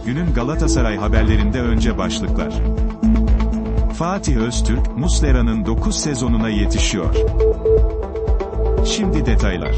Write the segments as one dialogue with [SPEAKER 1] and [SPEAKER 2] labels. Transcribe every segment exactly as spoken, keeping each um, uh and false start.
[SPEAKER 1] Günün Galatasaray haberlerinde önce başlıklar. Fatih Öztürk, Muslera'nın dokuz sezonuna yetişiyor. Şimdi detaylar.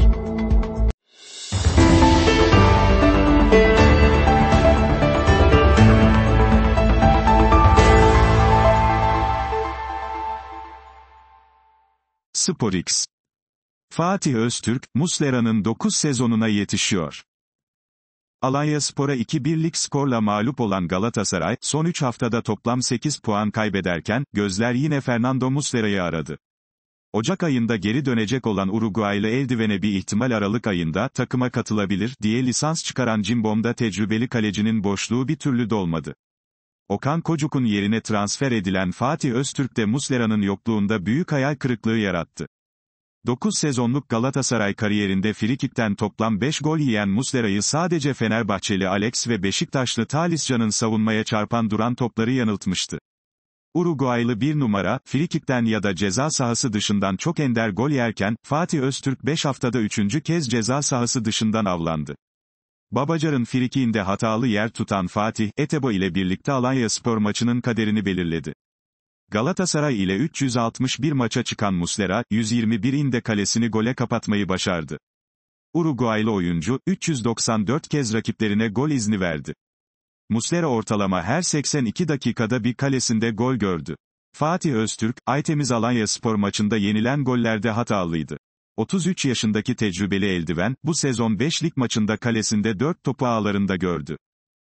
[SPEAKER 1] SporX. Fatih Öztürk, Muslera'nın dokuz sezonuna yetişiyor. Alanyaspor'a iki birlik skorla mağlup olan Galatasaray, son üç haftada toplam sekiz puan kaybederken, gözler yine Fernando Muslera'yı aradı. Ocak ayında geri dönecek olan Uruguaylı eldivene bir ihtimal Aralık ayında takıma katılabilir diye lisans çıkaran Cimbom'da tecrübeli kalecinin boşluğu bir türlü dolmadı. Okan Kocuk'un yerine transfer edilen Fatih Öztürk de Muslera'nın yokluğunda büyük hayal kırıklığı yarattı. dokuz sezonluk Galatasaray kariyerinde frikikten toplam beş gol yiyen Muslera'yı sadece Fenerbahçeli Alex ve Beşiktaşlı Talisca'nın savunmaya çarpan duran topları yanıltmıştı. Uruguaylı bir numara, frikikten ya da ceza sahası dışından çok ender gol yerken, Fatih Öztürk beş haftada üçüncü kez ceza sahası dışından avlandı. Babacar'ın frikiğinde hatalı yer tutan Fatih, Etebo ile birlikte Alanyaspor maçının kaderini belirledi. Galatasaray ile üç yüz altmış bir maça çıkan Muslera, yüz yirmi birinde kalesini gole kapatmayı başardı. Uruguaylı oyuncu, üç yüz doksan dört kez rakiplerine gol izni verdi. Muslera ortalama her seksen iki dakikada bir kalesinde gol gördü. Fatih Öztürk, Aytemiz Alanyaspor maçında yenilen gollerde hatalıydı. otuz üç yaşındaki tecrübeli eldiven, bu sezon beş lig maçında kalesinde dört topu ağlarında gördü.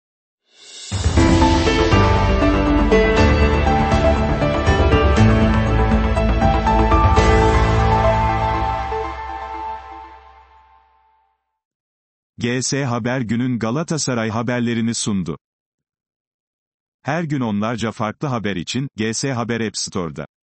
[SPEAKER 1] G S Haber günün Galatasaray haberlerini sundu. Her gün onlarca farklı haber için, G S Haber App Store'da.